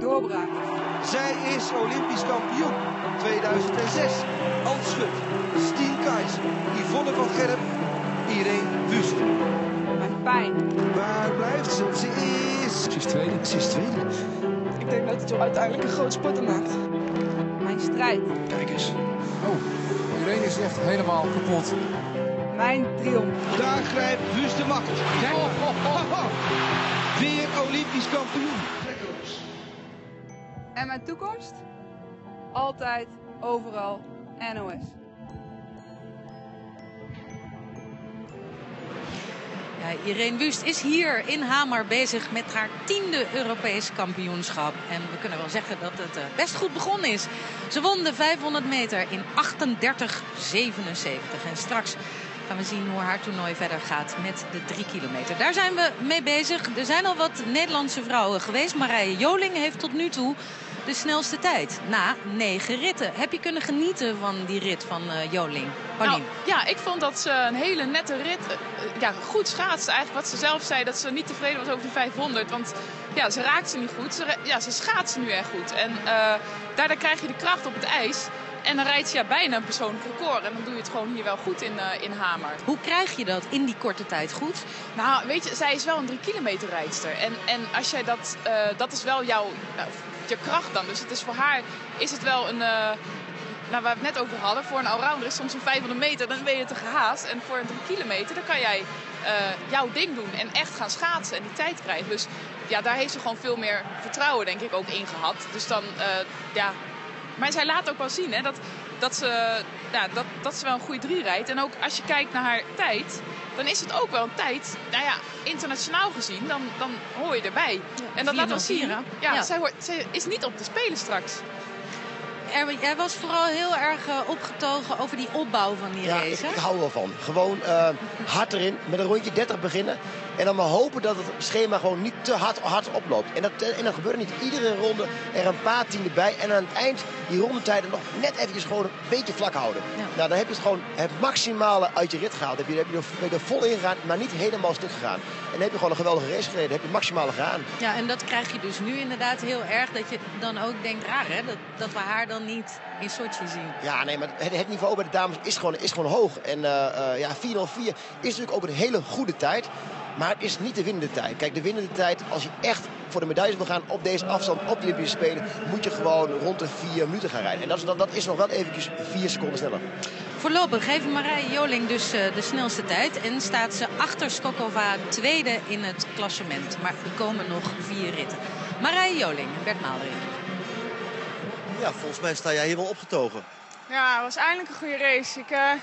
doorbraak. Zij is Olympisch kampioen 2006. Hans Schut, Stien Keizer, Yvonne van Gerp, Irene Wust. Mijn pijn. Waar blijft ze? Ze is tweede. Ze is tweede. Ik denk dat het jou uiteindelijk een groot sporter maakt. Mijn strijd. Kijk eens. Oh, Irene is echt helemaal kapot. Mijn triomf. Daar grijpt Wust de macht. Kijk. Weer Olympisch kampioen. En mijn toekomst? Altijd, overal, NOS. Ja, Irene Wust is hier in Hamar bezig met haar 10e Europees kampioenschap. En we kunnen wel zeggen dat het best goed begonnen is. Ze won de 500 meter in 38:77. En straks gaan we zien hoe haar toernooi verder gaat met de 3 kilometer. Daar zijn we mee bezig. Er zijn al wat Nederlandse vrouwen geweest. Marije Joling heeft tot nu toe de snelste tijd na 9 ritten. Heb je kunnen genieten van die rit van Joling? Nou, ja, ik vond dat ze een hele nette rit, goed schaatste. Eigenlijk wat ze zelf zei, dat ze niet tevreden was over die 500. Want ja, ze raakt ze niet goed. Ze schaatsen nu echt goed. En daardoor krijg je de kracht op het ijs. En dan rijdt ze bijna een persoonlijk record. En dan doe je het gewoon hier wel goed in Hamar. Hoe krijg je dat in die korte tijd goed? Nou, weet je, zij is wel een 3 kilometer rijdster. En als jij dat is wel je kracht dan. Dus het is voor haar is het wel een... waar we het net over hadden, voor een allrounder is soms een 500 meter, dan ben je te gehaast. En voor een 3 kilometer, dan kan jij jouw ding doen en echt gaan schaatsen en die tijd krijgen. Dus ja, daar heeft ze gewoon veel meer vertrouwen, denk ik, ook in gehad. Dus dan, maar zij laat ook wel zien, hè, dat ze wel een goede 3 rijdt. En ook als je kijkt naar haar tijd, dan is het ook wel een tijd, internationaal gezien, dan hoor je erbij. Ja, en dat laat wel zien, zij is niet op te spelen straks. Jij was vooral heel erg opgetogen over die opbouw van die race. Ik hou wel van. Gewoon hard erin, met een rondje 30 beginnen. En dan maar hopen dat het schema gewoon niet te hard oploopt. En dat gebeurt niet. Iedere ronde er een paar tienden bij. En aan het eind die rondetijden nog net eventjes gewoon een beetje vlak houden. Ja. Nou, dan heb je het gewoon het maximale uit je rit gehaald. Ben je er vol in gegaan, maar niet helemaal stuk gegaan. En dan heb je gewoon een geweldige race gereden. Dan heb je het maximale gedaan. Ja, en dat krijg je dus nu inderdaad heel erg. Dat je dan ook denkt, raar hè, dat we haar dan niet in Sochi zien. Ja, nee, maar het niveau bij de dames is gewoon hoog. En 4:04 is natuurlijk ook een hele goede tijd. Maar het is niet de winnende tijd. Kijk, de winnende tijd, als je echt voor de medailles wil gaan op deze afstand op de Olympische Spelen, moet je gewoon rond de 4 minuten gaan rijden. En dat is nog wel eventjes 4 seconden sneller. Voorlopig geeft Marije Joling dus de snelste tijd. En staat ze achter Skokova tweede in het klassement. Maar er komen nog 4 ritten. Marije Joling, Bert Maalderink. Ja, volgens mij sta jij hier wel opgetogen. Ja, het was eindelijk een goede race.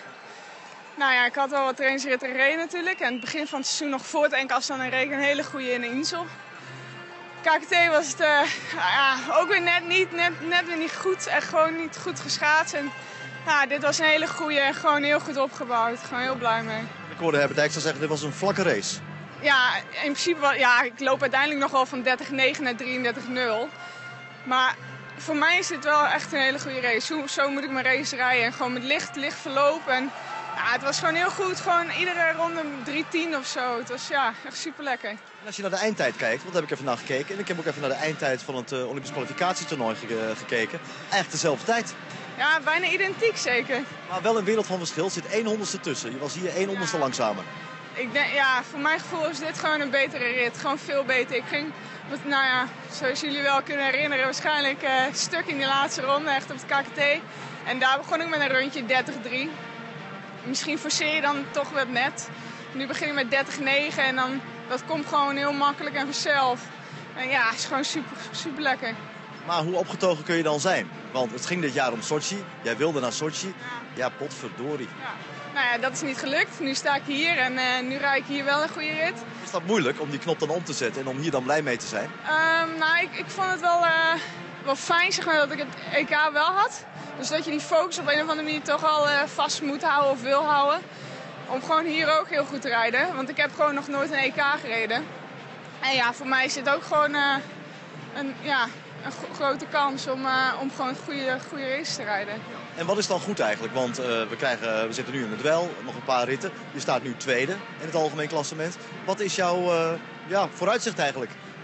Ik had wel wat trainingsritten gereden natuurlijk. En het begin van het seizoen nog voor het enkafstand en reed ik een hele goede in de Insel. KKT was het ook weer net weer niet goed. Echt gewoon niet goed geschaatst. En dit was een hele goede en gewoon heel goed opgebouwd. Gewoon heel blij mee. Ik hoorde Herbert Dijkstra zeggen, dit was een vlakke race. Ja, in principe wel. Ja, ik loop uiteindelijk nog wel van 30:9 naar 33:0. Maar voor mij is dit wel echt een hele goede race. Zo moet ik mijn race rijden. En gewoon met licht verloop. En het was gewoon heel goed. Gewoon iedere ronde 3:10 of zo. Het was echt super lekker. En als je naar de eindtijd kijkt, want daar heb ik even naar gekeken. En ik heb ook even naar de eindtijd van het Olympisch kwalificatietoernooi gekeken. Eigenlijk dezelfde tijd. Ja, bijna identiek zeker. Maar wel een wereld van verschil. Er zit 1/100ste tussen. Je was hier 1/100ste langzamer. Ik denk, voor mijn gevoel is dit gewoon een betere rit. Gewoon veel beter. Ik ging, zoals jullie wel kunnen herinneren, waarschijnlijk stuk in die laatste ronde, echt op het KKT. En daar begon ik met een rondje 30:3. Misschien forceer je dan toch wat net. Nu begin ik met 30:9 en dan, dat komt gewoon heel makkelijk en vanzelf. En het is gewoon super, super lekker. Maar hoe opgetogen kun je dan zijn? Want het ging dit jaar om Sochi. Jij wilde naar Sochi. Ja, potverdorie. Ja. Dat is niet gelukt. Nu sta ik hier en nu rijd ik hier wel een goede rit. Is dat moeilijk om die knop dan om te zetten en om hier dan blij mee te zijn? Ik vond het wel fijn zeg maar, dat ik het EK wel had. Dus dat je die focus op een of andere manier toch al vast moet houden of wil houden. Om gewoon hier ook heel goed te rijden. Want ik heb gewoon nog nooit een EK gereden. En voor mij is dit ook gewoon een grote kans om gewoon een goede race te rijden. En wat is dan goed eigenlijk? Want we zitten nu in het duel, nog een paar ritten. Je staat nu tweede in het algemeen klassement. Wat is jouw vooruitzicht eigenlijk?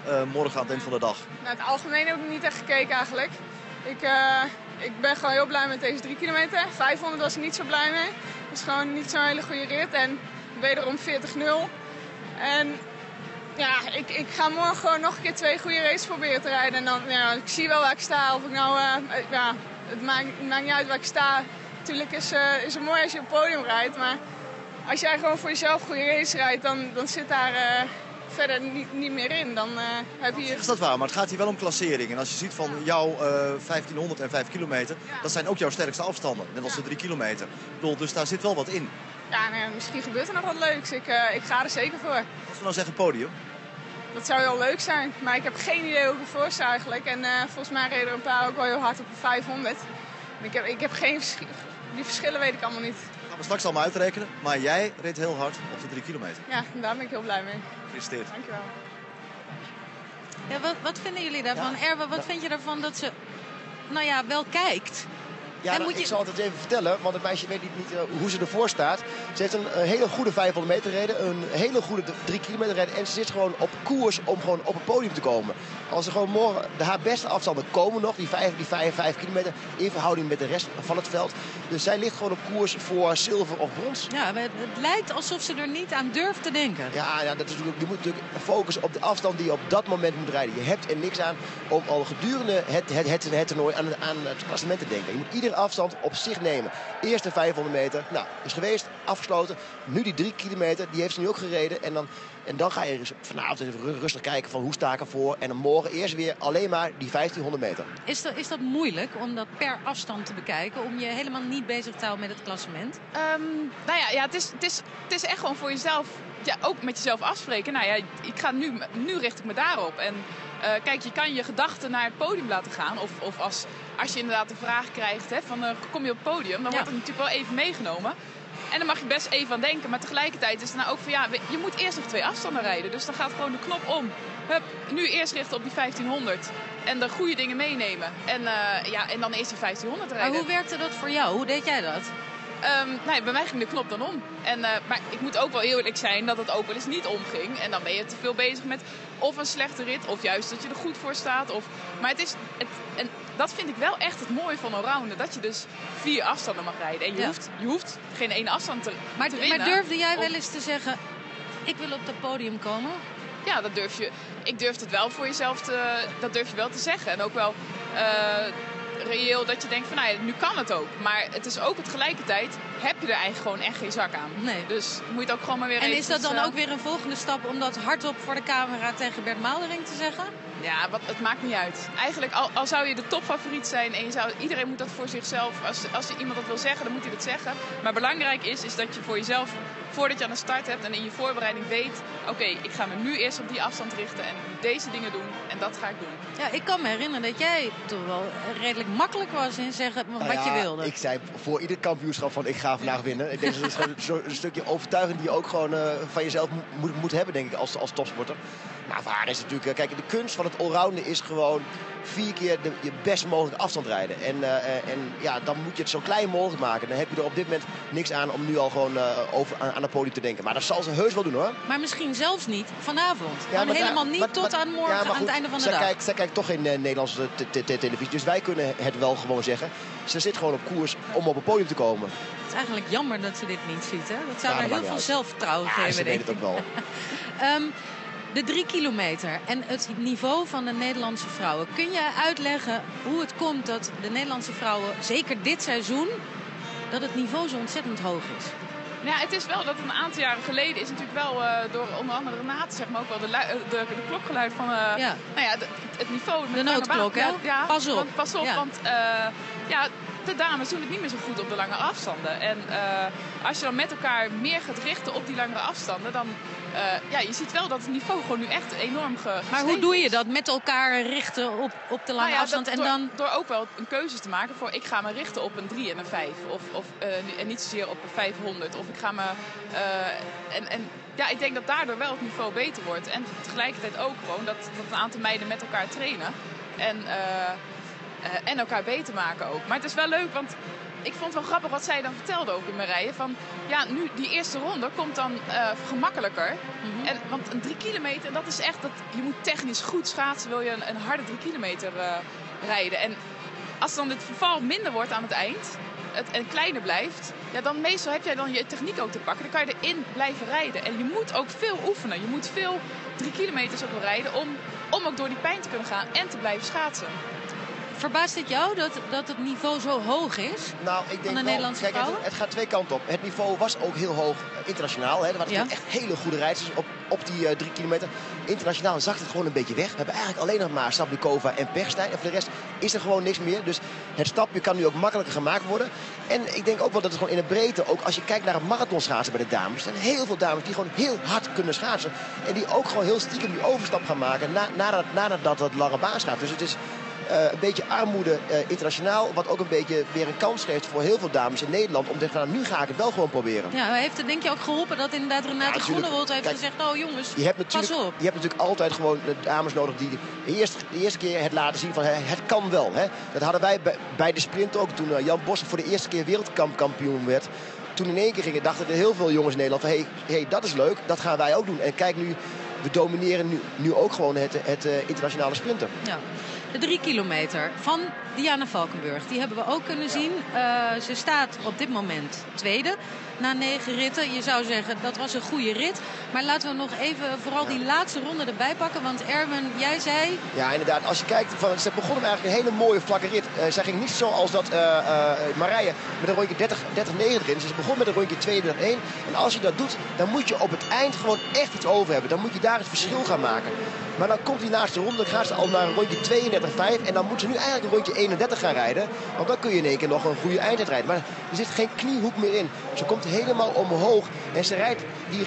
morgen aan het eind van de dag? Nou, het algemeen heb ik niet echt gekeken eigenlijk. Ik ben gewoon heel blij met deze 3 kilometer. 500 was ik niet zo blij mee. Het was gewoon niet zo'n hele goede rit. En wederom 40-0. En ja, ik ga morgen gewoon nog een keer 2 goede races proberen te rijden. En dan, ja, ik zie wel waar ik sta. Of ik nou, het maakt niet uit waar ik sta. Natuurlijk is het mooi als je op het podium rijdt. Maar als jij gewoon voor jezelf goede race rijdt, dan zit daar verder niet meer in. Dan heb je... Is dat waar, maar het gaat hier wel om klassering. En als je ziet van jouw 1500 en 5 kilometer, dat zijn ook jouw sterkste afstanden. Net als de 3 kilometer. Ik bedoel, dus daar zit wel wat in. Ja, nou, misschien gebeurt er nog wat leuks. Ik ga er zeker voor. Als we nou zeggen podium? Dat zou heel leuk zijn. Maar ik heb geen idee hoe ik ervoor sta eigenlijk. En volgens mij reden er een paar ook wel heel hard op de 500. En ik heb geen die verschillen weet ik allemaal niet. Dat gaan we straks allemaal uitrekenen. Maar jij reed heel hard op de 3 kilometer. Ja, daar ben ik heel blij mee. Gefeliciteerd. Dankjewel. Ja, wat vinden jullie daarvan? Ja. Erwin, wat vind je daarvan dat ze wel kijkt? Ja, ik zal het eens even vertellen, want het meisje weet niet hoe ze ervoor staat. Ze heeft een hele goede 500 meter reden, een hele goede 3 kilometer reden. En ze zit gewoon op koers om gewoon op het podium te komen. Als ze gewoon morgen haar beste afstanden komen nog, die 5 kilometer, in verhouding met de rest van het veld. Dus zij ligt gewoon op koers voor zilver of brons. Ja, het lijkt alsof ze er niet aan durft te denken. Ja, dat is natuurlijk, je moet natuurlijk focussen op de afstand die je op dat moment moet rijden. Je hebt er niks aan om al gedurende het toernooi aan het klassement te denken. Je moet iedere afstand op zich nemen. Eerst de 500 meter, nou, is geweest, afgesloten. Nu die 3 kilometer, die heeft ze nu ook gereden. En dan ga je vanavond even rustig kijken van hoe sta ik ervoor. En dan morgen eerst weer alleen maar die 1500 meter. Is dat moeilijk om dat per afstand te bekijken? Om je helemaal niet bezig te houden met het klassement? Het is echt gewoon voor jezelf, ja, ook met jezelf afspreken. Nou ja, ik ga nu richt ik me daarop. En kijk, je kan je gedachten naar het podium laten gaan. Of als je inderdaad de vraag krijgt van kom je op het podium, dan wordt het natuurlijk wel even meegenomen. En dan mag je best even aan denken. Maar tegelijkertijd is het nou ook van je moet eerst nog 2 afstanden rijden. Dus dan gaat gewoon de knop om. Hup, nu eerst richten op die 1500. En de goede dingen meenemen. En dan eerst die 1500 rijden. Maar hoe werkte dat voor jou? Hoe deed jij dat? Bij mij ging de knop dan om. Maar ik moet ook wel eerlijk zijn dat het ook wel eens niet omging. En dan ben je te veel bezig met of een slechte rit. Of juist dat je er goed voor staat. Maar en dat vind ik wel echt het mooie van allrounden. Dat je dus 4 afstanden mag rijden. En je hoeft geen ene afstand te winnen. Maar durfde jij wel eens te zeggen, ik wil op dat podium komen? Ja, dat durf je. Ik durf het wel voor jezelf dat durf je wel te zeggen. En ook wel reëel dat je denkt van nu kan het ook. Maar het is ook tegelijkertijd heb je er eigenlijk gewoon echt geen zak aan. Nee. Dus moet je het ook gewoon maar weer En is dat dan ook weer een volgende stap om dat hardop voor de camera tegen Bert Maalderink te zeggen? Ja, het maakt niet uit. Eigenlijk al zou je de topfavoriet zijn en iedereen moet dat voor zichzelf, als iemand dat wil zeggen, dan moet hij dat zeggen. Maar belangrijk is dat je voor jezelf, voordat je aan de start hebt en in je voorbereiding weet, oké, ik ga me nu eerst op die afstand richten en deze dingen doen en dat ga ik doen. Ja, ik kan me herinneren dat jij toch wel redelijk makkelijk was in zeggen wat je wilde. Ik zei voor ieder kampioenschap van ik ga vandaag winnen. Ik denk dat het gewoon een stukje overtuiging die je ook gewoon van jezelf moet hebben, denk ik, als topsporter. Maar waar is het natuurlijk... Kijk, de kunst van het allrounden is gewoon 4 keer je best mogelijke afstand rijden. En dan moet je het zo klein mogelijk maken. Dan heb je er op dit moment niks aan om nu al gewoon aan het podium te denken. Maar dat zal ze heus wel doen, hoor. Maar misschien zelfs niet vanavond. Ja, maar helemaal niet tot aan morgen, aan het einde van de dag. Zij kijkt toch geen Nederlandse televisie. Dus wij kunnen het wel gewoon zeggen. Ze zit gewoon op koers om op het podium te komen. Het is eigenlijk jammer dat ze dit niet ziet, hè? Dat zou haar heel veel zelfvertrouwen geven, ze denk weet ik. het ook wel. De 3 kilometer en het niveau van de Nederlandse vrouwen. Kun je uitleggen hoe het komt dat de Nederlandse vrouwen, zeker dit seizoen, dat het niveau zo ontzettend hoog is? Ja, het is wel dat een aantal jaren geleden is natuurlijk wel door onder andere Renate, zeg maar ook wel de klokgeluid van het niveau. De noodklok, hè? Ja, pas op. Pas op, ja. Want de dames doen het niet meer zo goed op de lange afstanden. En als je dan met elkaar meer gaat richten op die langere afstanden, dan je ziet wel dat het niveau gewoon nu echt enorm gestegen. Maar hoe doe je dat? Met elkaar richten op de lange afstand? Door ook wel een keuze te maken voor ik ga me richten op een 3 en een 5. En niet zozeer op een 500. Of ik ga me... ik denk dat daardoor wel het niveau beter wordt. En tegelijkertijd ook gewoon dat een aantal meiden met elkaar trainen. En En elkaar beter maken ook. Maar het is wel leuk, want ik vond het wel grappig wat zij dan vertelde ook in Marije. Van ja, nu die eerste ronde komt dan gemakkelijker. Want een 3 kilometer, dat is echt, je moet technisch goed schaatsen. Wil je een harde 3 kilometer rijden. En als dan het verval minder wordt aan het eind en kleiner blijft, ja, dan meestal heb jij dan je techniek ook te pakken. Dan kan je erin blijven rijden. En je moet ook veel oefenen. Je moet veel 3 kilometers ook wel rijden om ook door die pijn te kunnen gaan en te blijven schaatsen. Verbaast het jou dat het niveau zo hoog is? Nou, ik denk van de Nederlandse vrouwen? Het gaat twee kanten op. Het niveau was ook heel hoog internationaal. Hè. Er waren echt hele goede rijders op die 3 kilometer. Internationaal zakt het gewoon een beetje weg. We hebben eigenlijk alleen nog maar Sablikova en Pechstein. En voor de rest is er gewoon niks meer. Dus het stapje kan nu ook makkelijker gemaakt worden. En ik denk ook wel dat het gewoon in de breedte, ook als je kijkt naar het marathonschaatsen bij de dames, er zijn heel veel dames die gewoon heel hard kunnen schaatsen. En die ook gewoon heel stiekem die overstap gaan maken nadat het lange baan gaat. Dus het is een beetje armoede internationaal, wat ook een beetje weer een kans geeft voor heel veel dames in Nederland om te zeggen, nou, nu ga ik het wel gewoon proberen. Ja, heeft het denk je ook geholpen dat inderdaad Renate Groenewold heeft gezegd, oh jongens, pas op. Je hebt natuurlijk altijd gewoon de dames nodig die de eerste keer het laten zien van het kan wel. Hè. Dat hadden wij bij de sprint ook toen Jan Bos voor de eerste keer wereldkampioen werd. Toen in één keer dachten er heel veel jongens in Nederland van hey, dat is leuk, dat gaan wij ook doen. En kijk nu, we domineren nu ook gewoon het internationale sprinten. Ja. De 3 kilometer van Diana Valkenburg, die hebben we ook kunnen zien. Ze staat op dit moment tweede na 9 ritten. Je zou zeggen, dat was een goede rit. Maar laten we nog even vooral die laatste ronde erbij pakken. Want Erwin, jij zei... Ja, inderdaad. Als je kijkt, ze begon hem eigenlijk een hele mooie vlakke rit. Zij ging niet zoals dat Marije met een rondje 30-9 erin. Dus ze begon met een rondje 32-1. En als je dat doet, dan moet je op het eind gewoon echt iets over hebben. Dan moet je daar het verschil gaan maken. Maar dan komt die laatste ronde, dan gaat ze al naar een rondje 32,5. En dan moet ze nu eigenlijk een rondje 31 gaan rijden. Want dan kun je in één keer nog een goede eindtijd rijden. Maar er zit geen kniehoek meer in. Ze komt helemaal omhoog. En ze rijdt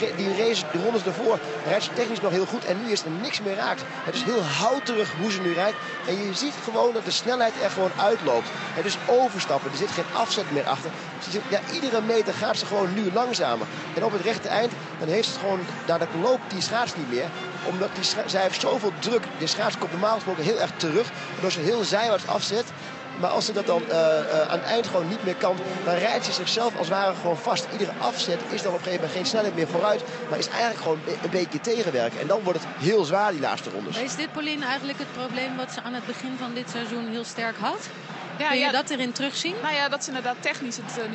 die rondes ervoor, rijdt ze technisch nog heel goed. En nu is er niks meer raakt. Het is heel houterig hoe ze nu rijdt. En je ziet gewoon dat de snelheid er gewoon uitloopt. Het is overstappen. Er zit geen afzet meer achter. Iedere meter gaat ze gewoon nu langzamer. En op het rechte eind, dan heeft ze gewoon, daar loopt die schaats niet meer. Omdat zij heeft zoveel druk. De schaats komt normaal gesproken heel erg terug. Waardoor ze heel zijwaarts afzet. Maar als ze dat dan aan het eind gewoon niet meer kan, dan rijdt ze zichzelf als het ware gewoon vast. Iedere afzet is dan op een gegeven moment geen snelheid meer vooruit. Maar is eigenlijk gewoon een beetje tegenwerken. En dan wordt het heel zwaar, die laatste rondes. Is dit, Pauline, eigenlijk het probleem wat ze aan het begin van dit seizoen heel sterk had? Kun je dat erin terugzien? Nou ja, dat ze inderdaad technisch het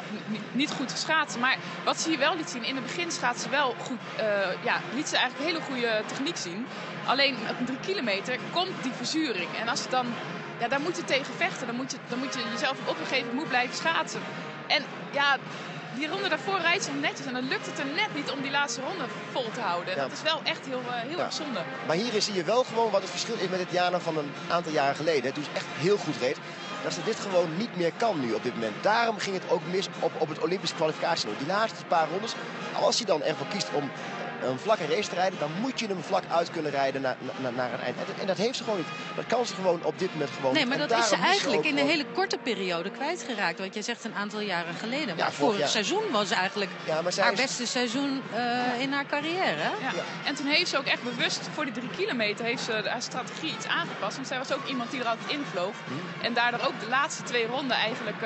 niet goed schaatsen. Maar wat ze hier wel liet zien, in het begin schaatsen ze wel goed. Liet ze eigenlijk hele goede techniek zien. Alleen op 3 kilometer komt die verzuring. En als het dan... Ja, daar moet je tegen vechten. Dan moet je jezelf op een gegeven moment blijven schaatsen. En ja, die ronde daarvoor rijdt ze netjes. En dan lukt het er net niet om die laatste ronde vol te houden. En dat is wel echt heel erg zonde. Maar hier zie je wel gewoon wat het verschil is met het Diana van een aantal jaren geleden. Toen ze echt heel goed reed. Dat ze dit gewoon niet meer kan nu op dit moment. Daarom ging het ook mis op het Olympische kwalificatie. Die laatste paar rondes, als je dan ervoor kiest om een vlakke race te rijden, dan moet je hem vlak uit kunnen rijden naar een eind. En dat heeft ze gewoon niet. Dat kan ze gewoon op dit moment gewoon niet. Nee, maar dat is ze eigenlijk in een hele korte periode kwijtgeraakt. Want jij zegt een aantal jaren geleden. Maar vorig seizoen was eigenlijk haar beste seizoen in haar carrière. Ja. En toen heeft ze ook echt bewust voor die 3 kilometer heeft ze haar strategie iets aangepast. Want zij was ook iemand die er altijd invloog. En daardoor ook de laatste 2 ronden eigenlijk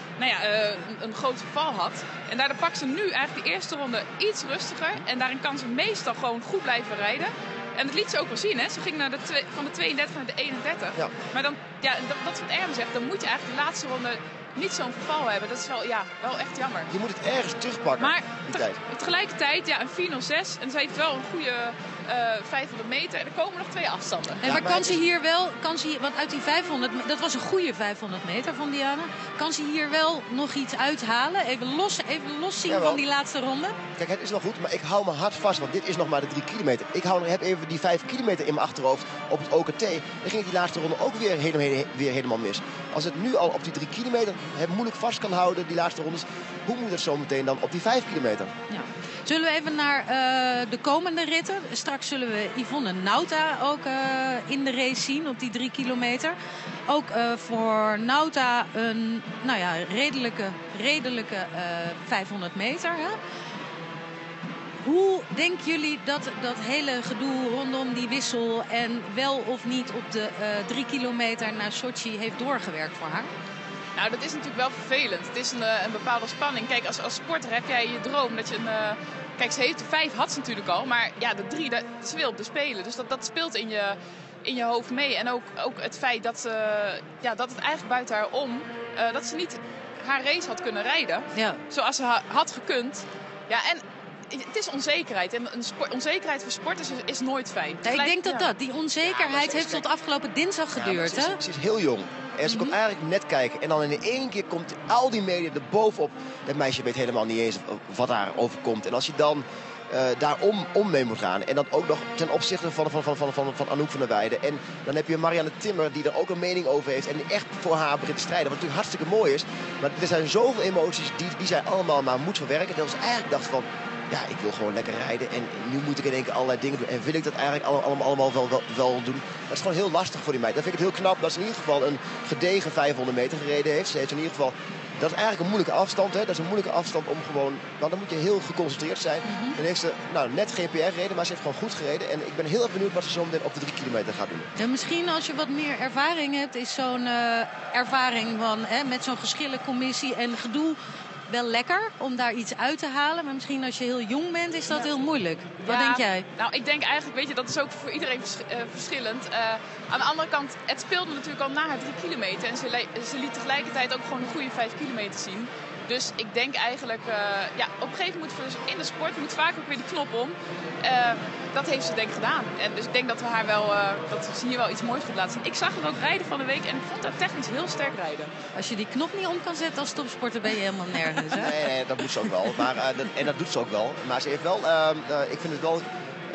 een groot verval had. En daardoor pakt ze nu eigenlijk de eerste ronde iets rustiger. En daarin kan ze meestal gewoon goed blijven rijden. En dat liet ze ook wel zien, hè. Ze ging naar van de 32 naar de 31. Ja. Maar dan, dat is wat Erwin zegt. Dan moet je eigenlijk de laatste ronde niet zo'n verval hebben. Dat is wel echt jammer. Je moet het ergens terugpakken. Maar tegelijkertijd, een 4.06. En ze heeft wel een goede 500 meter. En er komen nog 2 afstanden. En maar kan ze hier wel, want uit die 500, dat was een goede 500 meter van Diana. Kan ze hier wel nog iets uithalen? Even los zien van die laatste ronde? Kijk, het is wel goed, maar ik hou me hard vast. Want dit is nog maar de 3 kilometer. Ik heb even die 5 kilometer in mijn achterhoofd op het OKT. Dan ging die laatste ronde ook weer helemaal mis. Als het nu al op die 3 kilometer moeilijk vast kan houden, die laatste rondes, hoe moet het zo meteen dan op die 5 kilometer? Ja. Zullen we even naar de komende ritten? Straks zullen we Yvonne Nauta ook in de race zien op die 3 kilometer. Ook voor Nauta een redelijke 500 meter. Hè? Hoe denken jullie dat hele gedoe rondom die wissel en wel of niet op de 3 kilometer naar Sochi heeft doorgewerkt voor haar? Nou, dat is natuurlijk wel vervelend. Het is een bepaalde spanning. Kijk, als sporter heb jij je droom dat je een... Kijk, ze heeft de 5 had ze natuurlijk al, maar ja, de 3, ze wil op de Spelen. Dus dat speelt in je hoofd mee. En ook het feit dat het eigenlijk buiten haar om, dat ze niet haar race had kunnen rijden. Ja. Zoals ze had gekund. Ja, en het is onzekerheid. En onzekerheid voor sporters is nooit fijn. Ja, ik denk dat die onzekerheid heeft tot afgelopen dinsdag geduurd. Ze is heel jong. En ze komt eigenlijk net kijken. En dan in één keer komt al die media er bovenop. Dat meisje weet helemaal niet eens wat haar overkomt. En als je dan daar om mee moet gaan. En dan ook nog ten opzichte van Anouk van der Weijden. En dan heb je Marianne Timmer die er ook een mening over heeft. En die echt voor haar begint te strijden. Wat natuurlijk hartstikke mooi is. Maar er zijn zoveel emoties die zij allemaal maar moet verwerken. Dat ze eigenlijk dacht van... Ja, ik wil gewoon lekker rijden en nu moet ik in één keer allerlei dingen doen. En wil ik dat eigenlijk allemaal wel doen. Dat is gewoon heel lastig voor die meid. Dan vind ik het heel knap dat ze in ieder geval een gedegen 500 meter gereden heeft. Ze heeft in ieder geval... Dat is eigenlijk een moeilijke afstand. Hè? Dat is een moeilijke afstand om gewoon... Nou, dan moet je heel geconcentreerd zijn. Dan heeft ze net geen PR gereden, maar ze heeft gewoon goed gereden. En ik ben heel erg benieuwd wat ze zo meteen op de 3 kilometer gaat doen. Ja, misschien als je wat meer ervaring hebt, is zo'n ervaring van met zo'n geschillencommissie en gedoe... wel lekker om daar iets uit te halen. Maar misschien als je heel jong bent is dat heel moeilijk. Wat denk jij? Nou, ik denk eigenlijk, weet je, dat is ook voor iedereen verschillend. Aan de andere kant, het speelde natuurlijk al na haar 3 kilometer. En ze liet tegelijkertijd ook gewoon een goede 5 kilometer zien. Dus ik denk eigenlijk, op een gegeven moment in de sport moet vaak ook weer die knop om. Dat heeft ze denk ik gedaan. En dus ik denk dat we haar wel, dat ze hier wel iets moois gaat laten zien. Ik zag haar ook rijden van de week en ik vond haar technisch heel sterk rijden. Als je die knop niet om kan zetten als topsporter ben je helemaal nergens. Hè? Nee, dat moet ze ook wel. Maar, en dat doet ze ook wel. Maar ze heeft wel, ik vind het wel,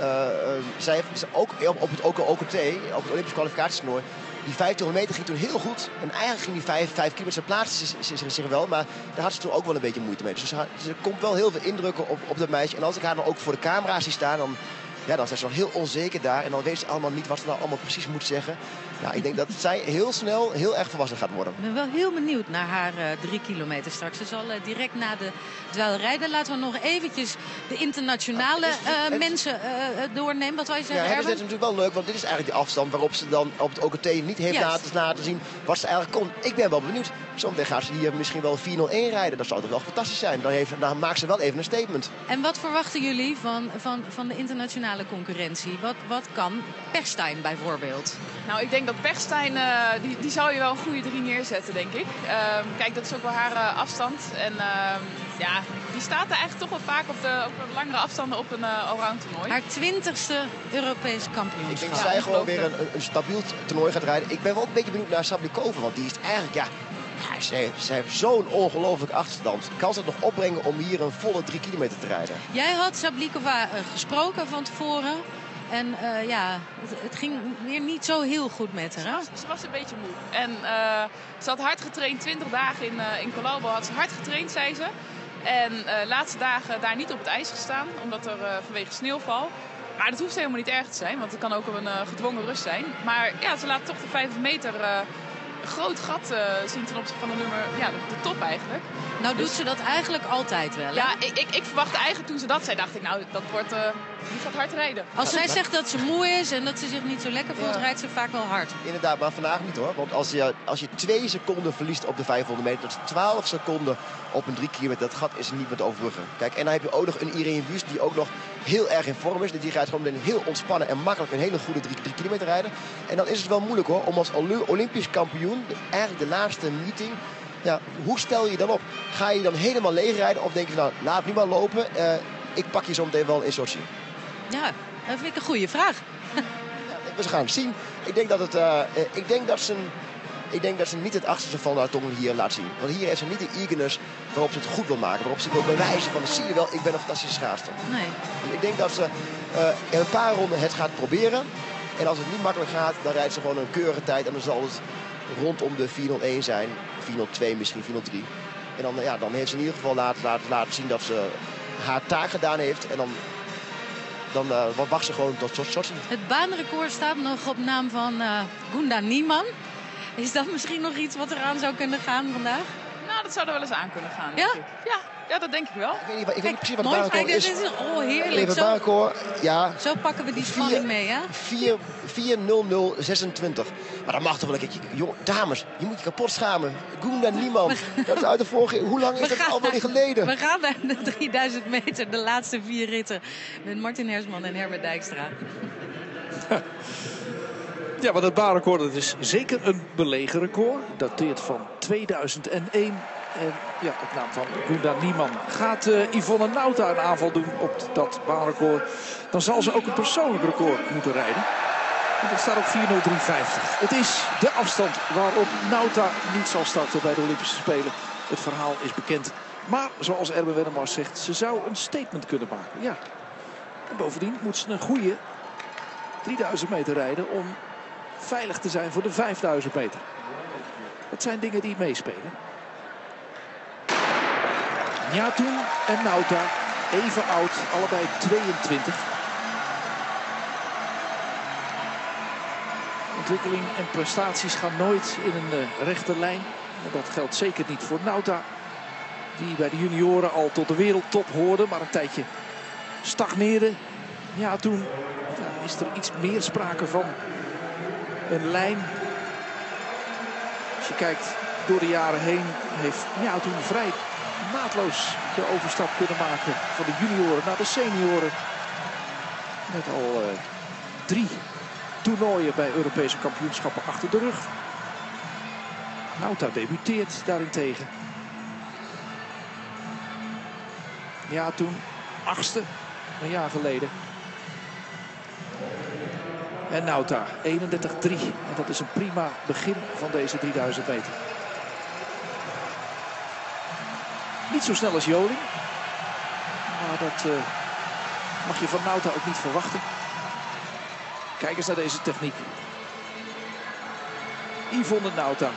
zij heeft ook op het OKT, op het Olympisch kwalificatietoernooi, die 1500 meter ging toen heel goed. En eigenlijk ging die 5 kilometer, ze plaatste zich wel. Maar daar had ze toen ook wel een beetje moeite mee. Dus ze komt wel heel veel indrukken op dat meisje. En als ik haar dan ook voor de camera zie staan, dan is ze nog heel onzeker daar. En dan weet ze allemaal niet wat ze nou allemaal precies moet zeggen. Nou, ik denk dat zij heel snel heel erg volwassen gaat worden. Ik ben wel heel benieuwd naar haar 3 kilometer straks. Ze zal direct na de dweilrijden. Laten we nog eventjes de internationale mensen doornemen. Wat wij zeggen, ja, het is natuurlijk wel leuk, want dit is eigenlijk de afstand waarop ze dan op het OKT niet heeft laten zien wat ze eigenlijk kon. Ik ben wel benieuwd. Zometeen gaat ze hier misschien wel 4:01 rijden. Dat zou toch wel fantastisch zijn. Dan maakt ze wel even een statement. En wat verwachten jullie van de internationale concurrentie? Wat kan Pechstein bijvoorbeeld? Nou, ik denk dat Pechstein, die zou je wel een goede 3 neerzetten, denk ik. Kijk, dat is ook wel haar afstand. En die staat er eigenlijk toch wel vaak op de langere afstanden op een allround toernooi. Haar 20e Europees kampioenschap. Ik denk dat zij gewoon weer een stabiel toernooi gaat rijden. Ik ben wel een beetje benieuwd naar Sablikova, want die is eigenlijk, ze heeft zo'n ongelooflijk achterstand. Kan ze het nog opbrengen om hier een volle 3 kilometer te rijden? Jij had Sablikova gesproken van tevoren. En het ging weer niet zo heel goed met haar. Ze was een beetje moe. En ze had hard getraind, 20 dagen in Colombo had ze hard getraind, zei ze. En de laatste dagen daar niet op het ijs gestaan, omdat er vanwege sneeuwval. Maar dat hoeft helemaal niet erg te zijn, want het kan ook een gedwongen rust zijn. Maar ja, ze laat toch de 5 meter een groot gat zien ten opzichte van de top eigenlijk. Nou doet ze dat eigenlijk altijd wel, hè? Ja, ik verwachtte eigenlijk toen ze dat zei, dacht ik, nou, dat wordt... die gaat hard rijden. Als zij zegt dat ze moe is en dat ze zich niet zo lekker voelt, rijdt ze vaak wel hard. Inderdaad, maar vandaag niet hoor. Want als je 2 seconden verliest op de 500 meter, dat is 12 seconden op een 3 kilometer. Dat gat is niet meer te overbruggen. Kijk, en dan heb je ook nog een Irene Wüst die ook nog heel erg in vorm is. Die gaat gewoon heel ontspannen en makkelijk een hele goede 3 kilometer rijden. En dan is het wel moeilijk hoor, om als Olympisch kampioen, eigenlijk de laatste meeting... Ja, hoe stel je je dan op? Ga je dan helemaal leeg rijden of denk je nou, laat nu maar lopen. Ik pak je zo meteen wel in Sochi. Ja, dat vind ik een goede vraag. We gaan het zien. Ik denk dat ze niet het achterste van haar tong hier laat zien. Want hier heeft ze niet de eagerness waarop ze het goed wil maken. Waarop ze wil bewijzen van, zie je wel, ik ben een fantastische schaatster. Nee. Dus ik denk dat ze in een paar ronden het gaat proberen. En als het niet makkelijk gaat, dan rijdt ze gewoon een keurige tijd. En dan zal het rondom de 4:01 zijn. 4:02 misschien, 4:03. En dan heeft ze in ieder geval laten zien dat ze haar taak gedaan heeft. En dan wacht ze gewoon tot Sochi. Het baanrecord staat nog op naam van Gunda Niemann. Is dat misschien nog iets wat eraan zou kunnen gaan vandaag? Nou, dat zou er wel eens aan kunnen gaan, ja? denk ik. Ja. Ja, dat denk ik wel. Ik weet niet precies wat de Mooi, baanrecord dit is. is heerlijk. Even het baanrecord, ja. Zo pakken we die spanning mee, hè? 4:00:26. Maar dat mag toch wel een keertje. Jong, dames, je moet je kapot schamen. Gunda niemand. Dat is uit de vorige. Hoe lang is dat al niet geleden? We gaan naar de 3000 meter, de laatste 4 ritten. Met Martin Hersman en Herbert Dijkstra. Ja, maar dat baanrecord, dat is zeker een belegen record. Dateert van 2001. En ja, op naam van Gunda Niemann. Gaat Yvonne Nauta een aanval doen op dat baanrecord, dan zal ze ook een persoonlijk record moeten rijden. Want het staat op 4:03:50. Het is de afstand waarop Nauta niet zal starten bij de Olympische Spelen. Het verhaal is bekend. Maar zoals Erben Wennemars zegt, ze zou een statement kunnen maken. Ja. En bovendien moet ze een goede 3000 meter rijden om veilig te zijn voor de 5000 meter. Dat zijn dingen die meespelen. Njatoen en Nauta, even oud, allebei 22. Ontwikkeling en prestaties gaan nooit in een rechte lijn. En dat geldt zeker niet voor Nauta, die bij de junioren al tot de wereldtop hoorde, maar een tijdje stagneerde. Njatoen, is er iets meer sprake van een lijn. Als je kijkt door de jaren heen, heeft Njatoen vrij naadloos de overstap kunnen maken van de junioren naar de senioren. Met al 3 toernooien bij Europese kampioenschappen achter de rug. Nauta debuteert daarentegen. Ja, toen 8e, een jaar geleden. En Nauta 31:3. En dat is een prima begin van deze 3000 meter. Niet zo snel als Joling. Maar dat mag je van Nauta ook niet verwachten. Kijk eens naar deze techniek. Yvonne Nauta.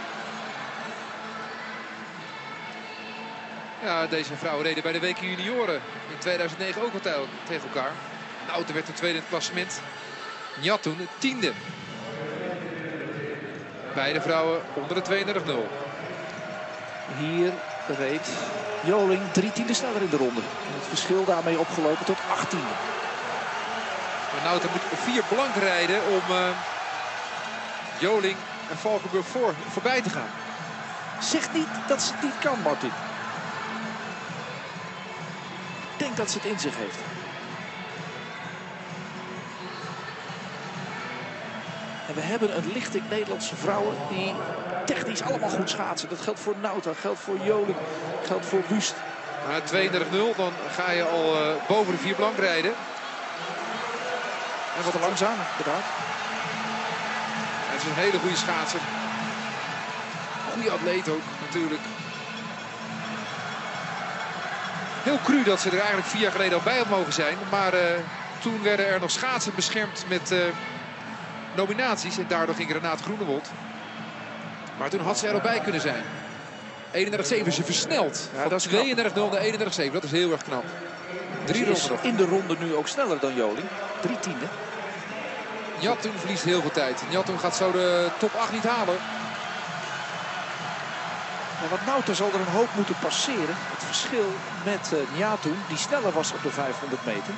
Ja, deze vrouwen reden bij de WK Junioren in 2009 ook al tegen elkaar. Nauta werd de tweede in het klassement. Njatoen het 10e. Beide vrouwen onder de 32:0. Hier reed Joling 3/10 sneller in de ronde. En het verschil daarmee opgelopen tot 18e. Maar Nauta moet 4 blank rijden om Joling en Valkenburg voorbij te gaan. Zeg niet dat ze het niet kan, Martin. Ik denk dat ze het in zich heeft. En we hebben een lichting Nederlandse vrouwen die technisch allemaal goed schaatsen. Dat geldt voor Nauta, geldt voor Joling, geldt voor Wust. Maar 32:0, dan ga je al boven de 4 blank rijden. En wat te langzaam, inderdaad. Het is een hele goede schaatser. Goede atleet ook, natuurlijk. Heel cru dat ze er eigenlijk 4 jaar geleden al bij had mogen zijn. Maar toen werden er nog schaatsen beschermd met nominaties. En daardoor ging Renate Groenewold. Maar toen had ze er al bij kunnen zijn. 31:7, ze versnelt. Ja, van dat is 32:0 naar 31:7. Dat is heel erg knap. 3 Ze is ronden nog. in de ronde nu ook sneller dan Joling. 3/10. Njatoen verliest heel veel tijd. Njatoen gaat zo de top 8 niet halen. Ja, want Nauta zal er een hoop moeten passeren. Het verschil met Njatoen, die sneller was op de 500 meter.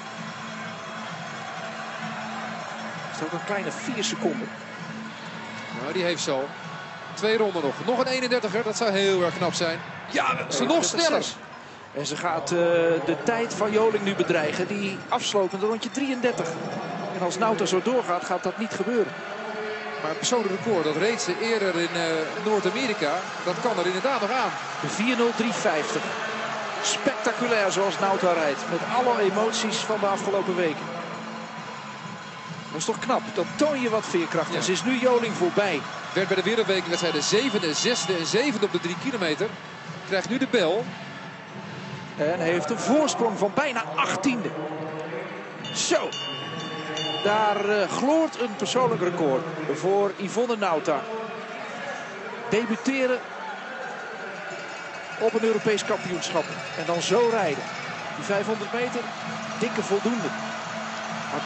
Is ook een kleine 4 seconden. Nou, die heeft zo 2 ronden nog. Nog een 31er, dat zou heel erg knap zijn. Ja, ze nog sneller. En ze gaat de tijd van Joling nu bedreigen. Die afsloot met een rondje 33. En als Nauta zo doorgaat, gaat dat niet gebeuren. Maar het persoonlijk record, dat reed ze eerder in Noord-Amerika. Dat kan er inderdaad nog aan. 4:03:50. Spectaculair zoals Nauta rijdt. Met alle emoties van de afgelopen weken. Dat is toch knap. Dan toon je wat veerkracht. Ja. En ze is nu Joling voorbij. Werd bij de wereldbekerwedstrijden 7e, 6e en 7e op de 3 kilometer. Krijgt nu de bel. En heeft een voorsprong van bijna 18e. Zo. Daar gloort een persoonlijk record voor Yvonne Nauta. Debuteren op een Europees kampioenschap. En dan zo rijden. Die 500 meter, dikke voldoende. Maar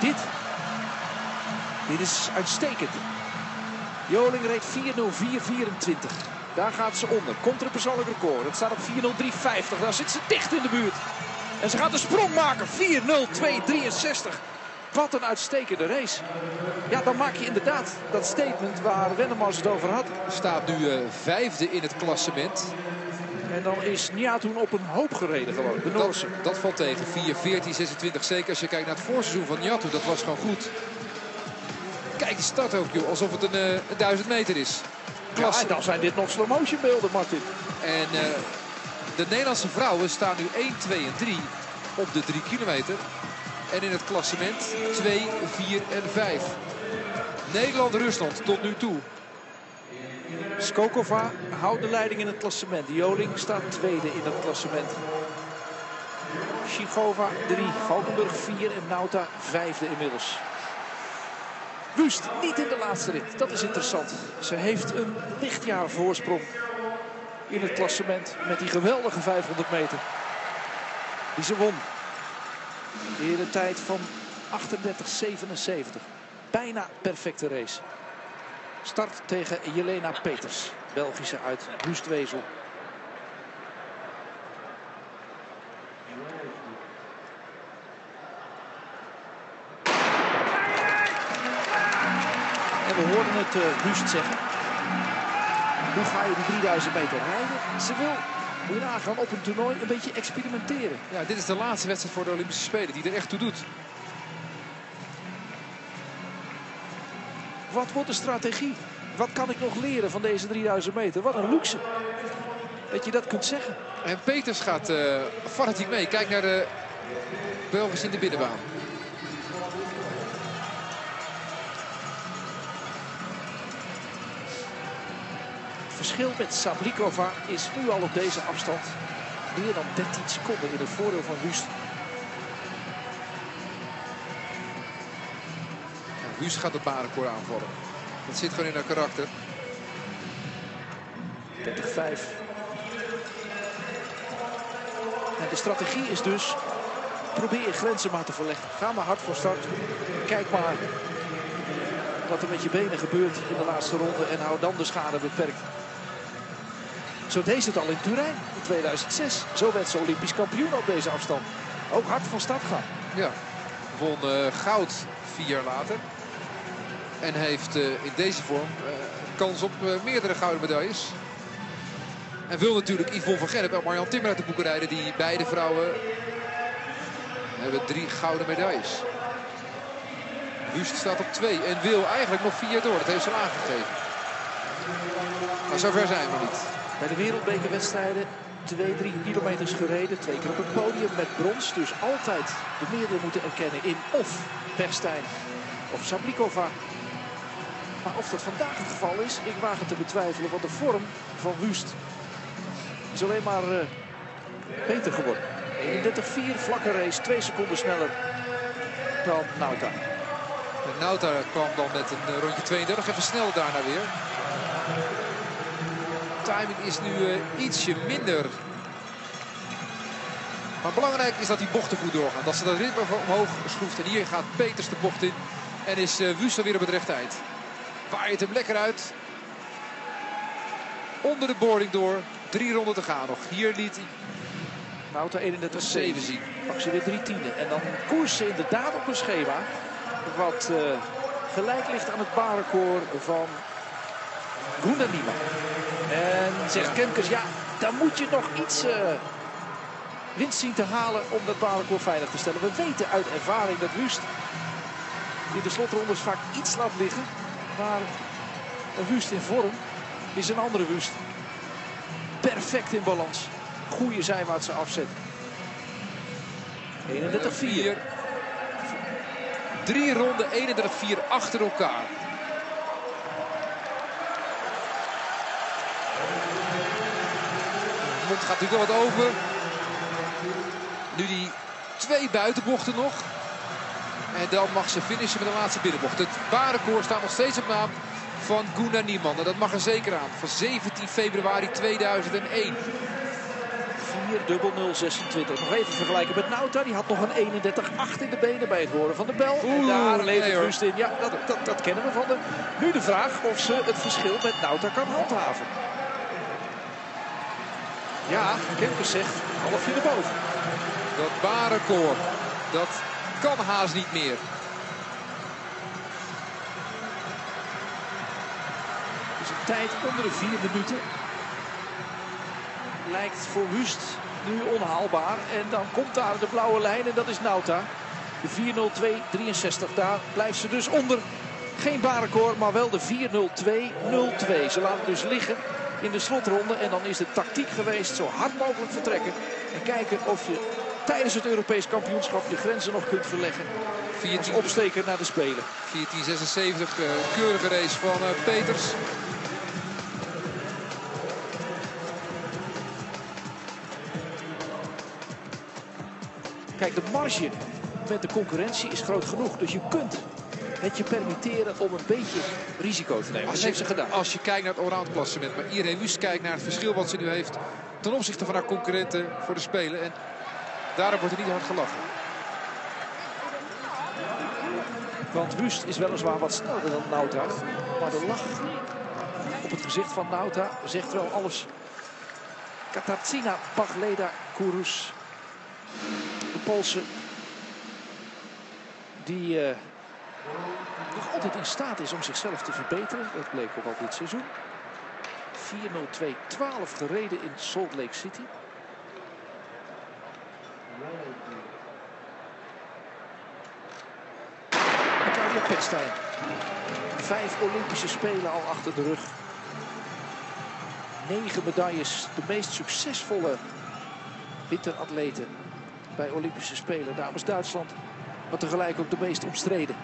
dit is uitstekend. Joling reed 4:04:24. Daar gaat ze onder. Komt er een persoonlijk record. Het staat op 4:03:50. Daar zit ze dicht in de buurt. En ze gaat de sprong maken. 4:02:63. Wat een uitstekende race. Ja, dan maak je inderdaad dat statement waar Wennemars het over had. Staat nu vijfde in het klassement. En dan is Niatoen op een hoop gereden gewoon. De Noorse. Dat valt tegen. 4:14:26. Zeker als je kijkt naar het voorseizoen van Niatoen. Dat was gewoon goed. Kijk, die start ook, joh. Alsof het een 1000 meter is. Ja, en dan zijn dit nog slow motion beelden, Martin. En de Nederlandse vrouwen staan nu 1, 2 en 3 op de 3 kilometer. En in het klassement 2, 4 en 5. Nederland-Rusland tot nu toe. Skokova houdt de leiding in het klassement. Joling staat tweede in het klassement. Shigova 3, Valkenburg 4 en Nauta vijfde inmiddels. Wust niet in de laatste rit. Dat is interessant. Ze heeft een lichtjaar voorsprong in het klassement met die geweldige 500 meter. Die ze won. In de tijd van 38:77. Bijna perfecte race. Start tegen Jelena Peters. Belgische uit Wustwezel. En we hoorden het Wust zeggen. Hoe ga je die 3000 meter rijden? Ze wil hierna gaan op een toernooi een beetje experimenteren. Ja, dit is de laatste wedstrijd voor de Olympische Spelen die er echt toe doet. Wat wordt de strategie? Wat kan ik nog leren van deze 3000 meter? Wat een luxe. Dat je dat kunt zeggen. En Peters gaat fanatiek mee. Kijk naar de Belgen in de binnenbaan. Het verschil met Sablikova is nu al op deze afstand meer dan 13 seconden in het voordeel van Wust. Ja, Wust gaat het baanrecord aanvallen. Dat zit gewoon in haar karakter. 30:05. En de strategie is dus, probeer je grenzen maar te verleggen. Ga maar hard voor start. Kijk maar wat er met je benen gebeurt in de laatste ronde en hou dan de schade beperkt. Zo deed het al in Turijn in 2006. Zo werd ze Olympisch kampioen op deze afstand. Ook hard van start gaan. Ja, won goud 4 jaar later. En heeft in deze vorm kans op meerdere gouden medailles. En wil natuurlijk Yvonne van Gennep en Marjan Timmer uit de boeken rijden. Die beide vrouwen hebben 3 gouden medailles. Wust staat op 2 en wil eigenlijk nog 4 door. Dat heeft ze al aangegeven. Maar zover zijn we niet. Bij de wereldbekerwedstrijden 2-3 kilometers gereden. 2 keer op het podium met brons. Dus altijd de meerdere moeten erkennen in of Bergstein of Sablikova. Maar of dat vandaag het geval is, ik waag het te betwijfelen. Want de vorm van Wust is alleen maar beter geworden. 31:04, vlakke race, 2 seconden sneller dan Nauta. En Nauta kwam dan met een rondje 32, even sneller daarna weer. Timing is nu ietsje minder. Maar belangrijk is dat die bochten goed doorgaan. Dat ze dat ritme omhoog schroeft. En hier gaat Peters de bocht in. En is Wust alweer op het rechte eind. Waait hem lekker uit. Onder de boarding door. 3 ronden te gaan nog. Hier liet hij Nauta 31:07 zien. Pak ze weer 3 tienden. En dan koers ze inderdaad op een schema wat gelijk ligt aan het baanrecord van Gunda Niemann. En zegt Kemkes, ja, dan moet je nog iets winst zien te halen om dat baanrecord veilig te stellen. We weten uit ervaring dat Wust in de slotrondes vaak iets laat liggen. Maar een Wust in vorm is een andere Wust. Perfect in balans. Goede zijwaartse afzet. 31:04. 3 ronden 31:04 achter elkaar. De mond gaat natuurlijk wel wat open. Nu die 2 buitenbochten nog. En dan mag ze finishen met de laatste binnenbocht. Het baanrecord staat nog steeds op naam van Gunda Niemann. En dat mag er zeker aan. Van 17 februari 2001. 4:00:26. Nog even vergelijken met Nauta. Die had nog een 31:08 in de benen bij het horen van de bel. En daar levert Wust in. Ja, dat kennen we van hem. Nu de vraag of ze het verschil met Nauta kan handhaven. Ja, Kempers zegt halfje erboven. Dat baanrecord, dat kan haast niet meer. Dus een tijd onder de 4 minuten. Lijkt voor Wust nu onhaalbaar. En dan komt daar de blauwe lijn en dat is Nauta. De 4:02:63. Daar blijft ze dus onder. Geen baanrecord, maar wel de 4:02:02. Ze laten dus liggen in de slotronde. En dan is de tactiek geweest zo hard mogelijk vertrekken. En kijken of je tijdens het Europees kampioenschap je grenzen nog kunt verleggen. Als opsteker naar de Spelen. 14:76, keurige race van Peters. Kijk, de marge met de concurrentie is groot genoeg. Dus je kunt het je permitteren om een beetje risico te nemen. Dat heeft ze gedaan. Als je kijkt naar het allround klassement. Maar Irene Wust kijkt naar het verschil wat ze nu heeft ten opzichte van haar concurrenten voor de Spelen. En daarom wordt er niet hard gelachen. Want Wust is weliswaar wat sneller dan Nauta. Maar de lach op het gezicht van Nauta zegt wel alles. Katarzyna Pagleda-Kurus. De Poolse die nog altijd in staat is om zichzelf te verbeteren. Dat bleek ook al dit seizoen. 4:02:12 gereden in Salt Lake City. Claudia Pechstein. 5 Olympische Spelen al achter de rug. 9 medailles. De meest succesvolle winteratleten bij Olympische Spelen namens Duitsland. Maar tegelijk ook de meest omstreden.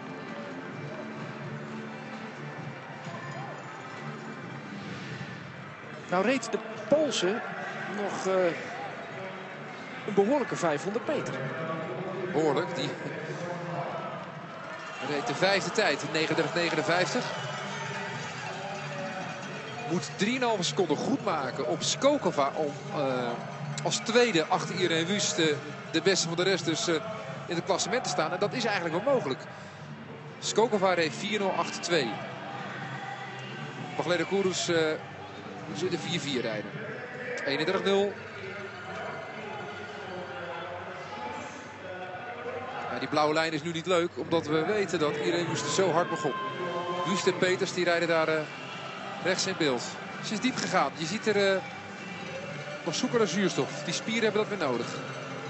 Nou reed de Poolse nog een behoorlijke 500 meter. Behoorlijk. Die reed de 5e tijd in 39:59. Moet 3,5 seconden goed maken op Skokova om als tweede achter Irene Wust de beste van de rest dus in het klassement te staan. En dat is eigenlijk wel mogelijk. Skokova reed 4:08:2. Pagleda-Kurus zit de 4:4 rijden. 31:0. Ja, die blauwe lijn is nu niet leuk, omdat we weten dat Irene Wust zo hard begon. Wust en Peters die rijden daar rechts in beeld. Ze is diep gegaan. Je ziet er nog zoeken naar zuurstof. Die spieren hebben dat weer nodig.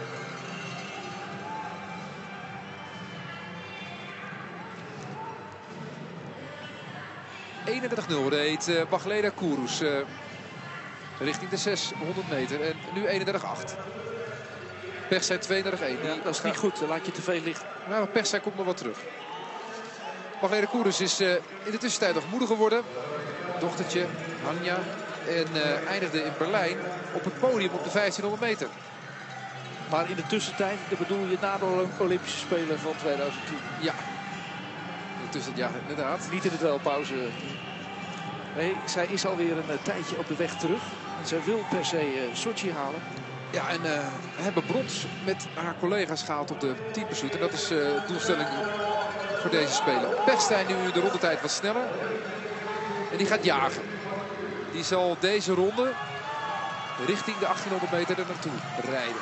...31:0 reed Pagleda-Kurus richting de 600 meter. En nu 31:8. Pechstein 32:1. Ja, dat is niet goed, dan laat je te veel liggen. Maar Pechstein komt nog wat terug. Pagleda-Kurus is in de tussentijd nog moeder geworden. Dochtertje, Anja. En eindigde in Berlijn op het podium op de 1500 meter. Maar in de tussentijd, dat bedoel je na de Olympische Spelen van 2010? Ja. Ja, inderdaad. Niet in de dweilpauze. Nee, zij is alweer een tijdje op de weg terug. En zij wil per se Sochi halen. Ja, en we hebben brons met haar collega's gehaald op de teampursuit. En dat is de doelstelling voor deze Spelen. Pechstein nu de rondetijd wat sneller. En die gaat jagen. Die zal deze ronde richting de 1800 meter er naartoe rijden.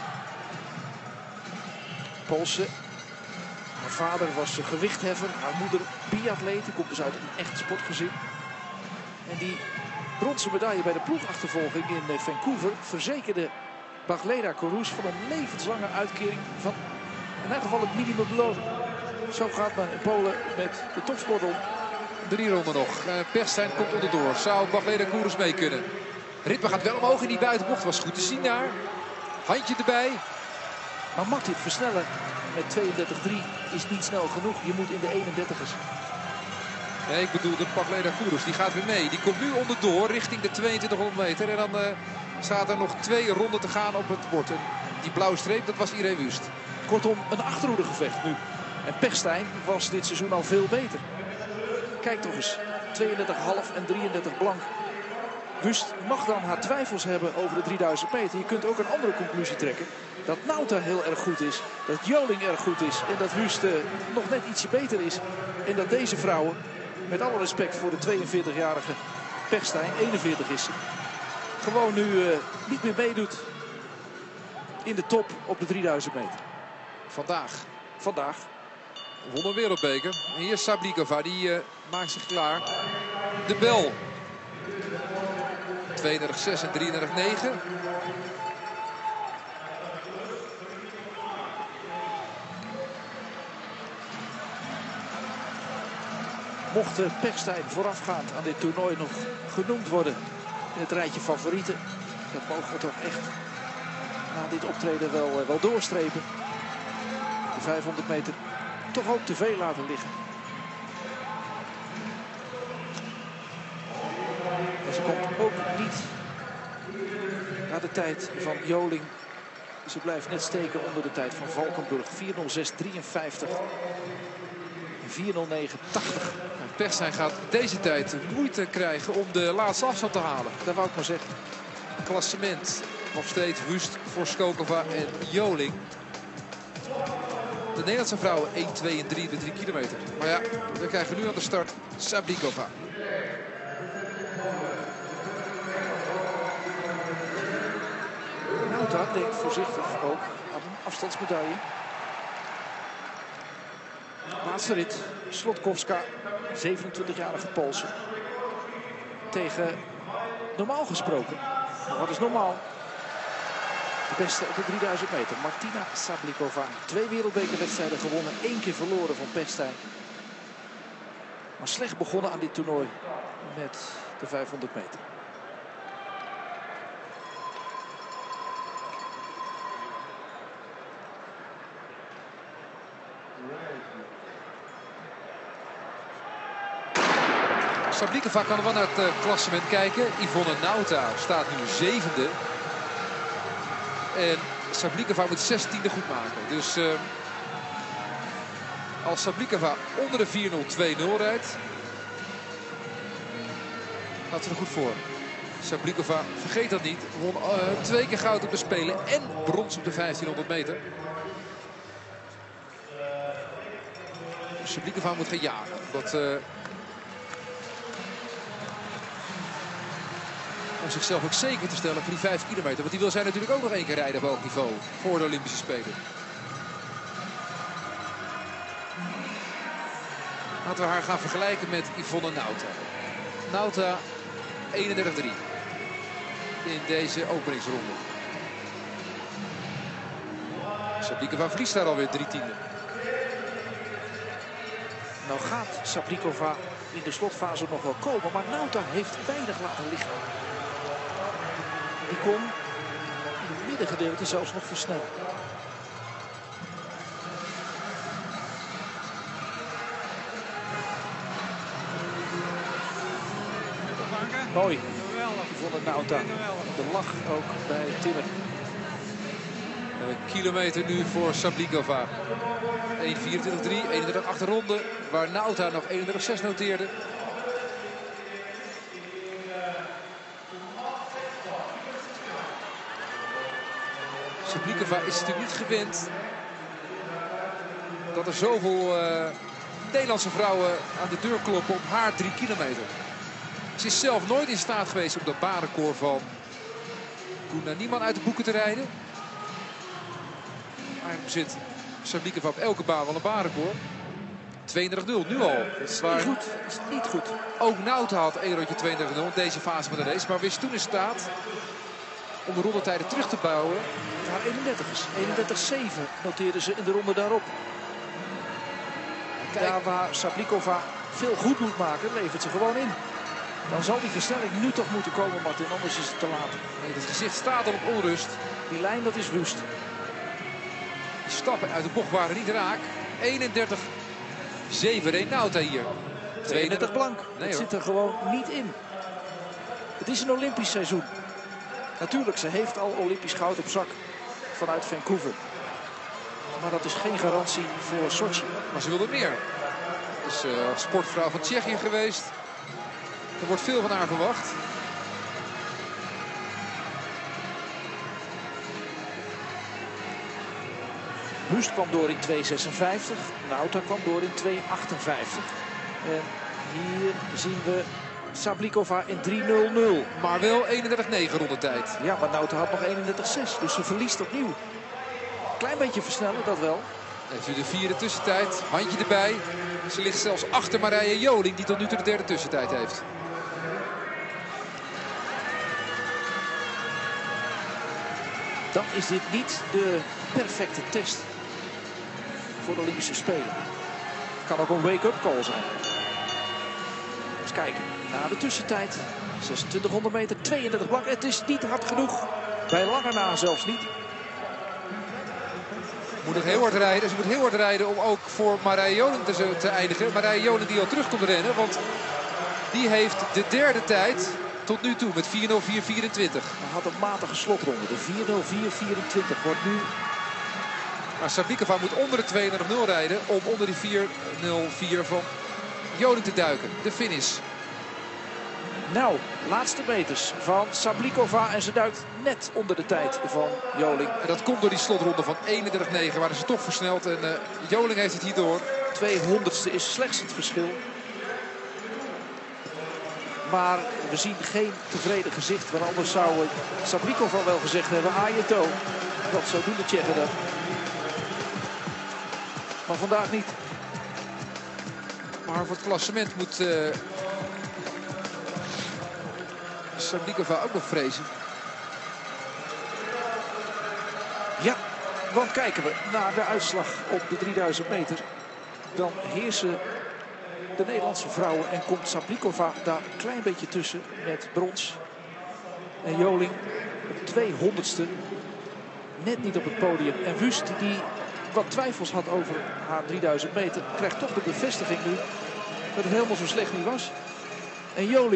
Poolse. Haar vader was gewichtheffer. Haar moeder biatleet. Die komt dus uit een echt sportgezin. En die bronzen medaille bij de ploegachtervolging in Vancouver verzekerde Pagleda-Kurus van een levenslange uitkering van in elk geval het minimumloon. Zo gaat men in Polen met de topsport om. 3 ronden nog. Pechstein komt onderdoor. Zou Pagleda-Kurus mee kunnen? Ritme gaat wel omhoog in die buitenbocht. Was goed te zien daar. Handje erbij. Maar Martin versnellen met 32:3 is niet snel genoeg. Je moet in de 31'ers. Nee, ik bedoel de Pagleda-Kurus. Die gaat weer mee. Die komt nu onderdoor richting de 2200 meter. En dan staat er nog 2 ronden te gaan op het bord. En die blauwe streep, dat was Irene Wust. Kortom, een achterhoedegevecht nu. En Pechstein was dit seizoen al veel beter. Kijk toch eens. 32,5 en 33 blank. Wust mag dan haar twijfels hebben over de 3000 meter. Je kunt ook een andere conclusie trekken. Dat Nauta heel erg goed is. Dat Joling erg goed is. En dat Wust nog net ietsje beter is. En dat deze vrouwen, met alle respect voor de 42-jarige Pechstein, 41 is ze, gewoon nu niet meer meedoet in de top op de 3000 meter. Vandaag. Won een wereldbeker. En hier is Sablikova, die maakt zich klaar. De bel. 32-6 en 33-9. Mocht Pechstein voorafgaand aan dit toernooi nog genoemd worden in het rijtje favorieten, dat mogen we toch echt na dit optreden wel doorstrepen. De 500 meter toch ook te veel laten liggen. En ze komt ook niet naar de tijd van Joling. Ze blijft net steken onder de tijd van Valkenburg. 4:06:53. 4:09:80. Pechstein gaat deze tijd moeite krijgen om de laatste afstand te halen. Dat wou ik maar zeggen. Klassement nog steeds Wust voor Skokova en Joling. De Nederlandse vrouwen 1, 2 en 3 de 3 kilometer. Maar ja, we krijgen nu aan de start Sablikova. Nauta denkt voorzichtig ook aan een afstandsmedaille. Laatste rit, Slotkovska, 27-jarige Poolse. Tegen, normaal gesproken, maar wat is normaal? De beste op de 3000 meter, Martina Sablikova. 2 wereldbekerwedstrijden gewonnen, 1 keer verloren van Pechstein. Maar slecht begonnen aan dit toernooi met de 500 meter. Sablikova kan wel naar het klassement kijken. Yvonne Nauta staat nu 7e. En Sablikova moet 16e goed maken. Dus als Sablikova onder de 4:02:0 rijdt, gaat ze er goed voor. Sablikova, vergeet dat niet, won 2 keer goud op de Spelen en brons op de 1500 meter. Sablikova moet gaan jagen. Om zichzelf ook zeker te stellen voor die 5 kilometer. Want die wil zij natuurlijk ook nog 1 keer rijden op hoog niveau voor de Olympische Spelen. Laten we haar gaan vergelijken met Yvonne Nauta. Nauta 31-3 in deze openingsronde. Sablikova verliest daar alweer 3 tienden. Nou gaat Sablikova in de slotfase nog wel komen, maar Nauta heeft weinig laten liggen. Die kon in het middengedeelte zelfs nog versnellen. Mooi. Yvonne Nauta. De lach ook bij Timmer. Kilometer nu voor Sablikova. 1:24:3, 31 ronde. Waar Nauta nog 31:6 noteerde. Sablikova is natuurlijk niet gewend dat er zoveel Nederlandse vrouwen aan de deur kloppen op haar 3 kilometer. Ze is zelf nooit in staat geweest om dat baanrecord van Gunda Niemann uit de boeken te rijden. Maar zit Sablikova op elke baan wel een baanrecord. 32:0 nu al. Dat is niet goed. Dat is niet goed. Ook Nauta had 1 rondje 32:0 in deze fase van de race. Maar wist toen in staat om de rondetijden terug te bouwen. Haar 31'ers. 31:7 noteerden ze in de ronde daarop. Kijk. Daar waar Sablikova veel goed moet maken, levert ze gewoon in. Dan zal die versnelling nu toch moeten komen, Martin. Anders is het te laat. Nee, het gezicht staat al op onrust. Die lijn, dat is Wust. Die stappen uit de bocht waren niet raak. 31:7 reed Nauta hier. 32 blank. Nee, het zit er gewoon niet in. Het is een Olympisch seizoen. Natuurlijk, ze heeft al Olympisch goud op zak vanuit Vancouver. Maar dat is geen garantie voor Sochi. Maar ze wilde meer. Is sportvrouw van Tsjechië geweest. Er wordt veel van haar verwacht. Wust kwam door in 2:56. Nauta kwam door in 2:58. En hier zien we Sablikova in 3:00:0. Maar wel 31:9 rondetijd. Ja, maar Nauta had nog 31:6. Dus ze verliest opnieuw. Klein beetje versnellen, dat wel. Heeft u de vierde tussentijd. Handje erbij. Ze ligt zelfs achter Marije Joling, die tot nu toe de derde tussentijd heeft. Dan is dit niet de perfecte test voor de Olympische Spelen. Kan ook een wake-up call zijn. Eens kijken naar de tussentijd. 2600 meter, 32 blank. Het is niet hard genoeg. Bij lange na zelfs niet. Moet nog heel hard rijden. Ze moet heel hard rijden om ook voor Marije Joling te eindigen. Marije Joling die al terug komt rennen. Want die heeft de derde tijd tot nu toe met 4:04:24. Hij had een matige slotronde. De 4:04:24 wordt nu... Maar Sablikova moet onder de 32:0 rijden om onder die 4:04 van Joling te duiken. De finish. Nou, laatste meters van Sablikova en ze duikt net onder de tijd van Joling. En dat komt door die slotronde van 31:9 waar ze toch versnelt. En Joling heeft het hier door. 200ste is slechts het verschil. Maar we zien geen tevreden gezicht. Want anders zou Sablikova wel gezegd hebben, Ajeto. Dat zo doen de Tsjechen dat. Maar vandaag niet. Maar voor het klassement moet Sablikova ook nog vrezen. Ja, want kijken we naar de uitslag op de 3000 meter. Dan heersen de Nederlandse vrouwen en komt Sablikova daar een klein beetje tussen met brons. En Joling op 200ste net niet op het podium. En Wüst, die wat twijfels had over haar 3000 meter, krijgt toch de bevestiging nu dat het helemaal zo slecht niet was. En Joling,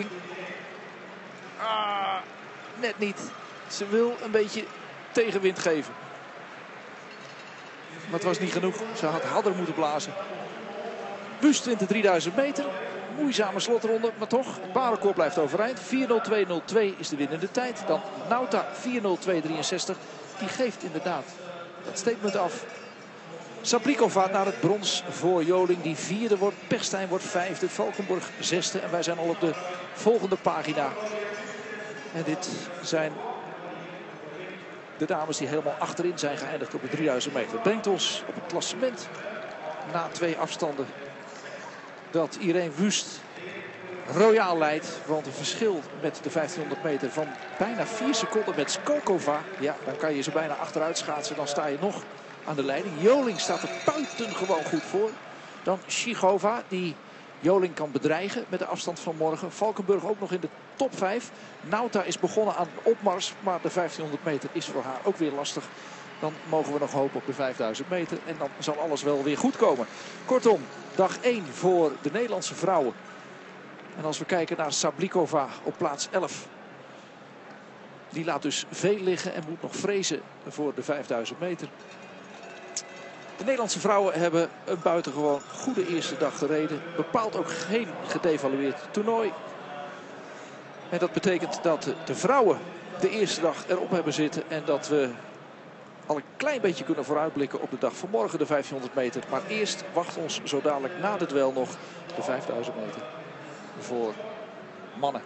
net niet. Ze wil een beetje tegenwind geven. Maar het was niet genoeg. Ze had harder moeten blazen. Wüst wint de 3000 meter. Moeizame slotronde, maar toch. Het baanrecord blijft overeind. 4:02:02 is de winnende tijd. Dan Nauta 4:02:63. Die geeft inderdaad dat statement af. Sablikova naar het brons voor Joling, die vierde wordt. Pechstein wordt vijfde. Valkenburg zesde. En wij zijn al op de volgende pagina. En dit zijn de dames die helemaal achterin zijn geëindigd op de 3000 meter. Dat brengt ons op het klassement na 2 afstanden dat Irene Wüst royaal leidt. Want een verschil met de 1500 meter van bijna 4 seconden met Skokova. Ja, dan kan je ze bijna achteruit schaatsen. Dan sta je nog aan de leiding. Joling staat er buitengewoon goed voor. Dan Shigova, die Joling kan bedreigen met de afstand van morgen. Valkenburg ook nog in de top 5. Nauta is begonnen aan een opmars. Maar de 1500 meter is voor haar ook weer lastig. Dan mogen we nog hopen op de 5000 meter. En dan zal alles wel weer goed komen. Kortom, dag 1 voor de Nederlandse vrouwen. En als we kijken naar Sablikova op plaats 11. Die laat dus veel liggen en moet nog vrezen voor de 5000 meter. De Nederlandse vrouwen hebben een buitengewoon goede eerste dag gereden. Bepaalt ook geen gedevalueerd toernooi. En dat betekent dat de vrouwen de eerste dag erop hebben zitten. En dat we al een klein beetje kunnen vooruitblikken op de dag van morgen, de 1500 meter. Maar eerst wacht ons zo dadelijk na de duel nog de 5000 meter voor mannen.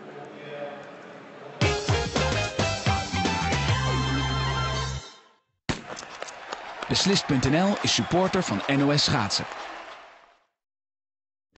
Beslist.nl is supporter van NOS Schaatsen.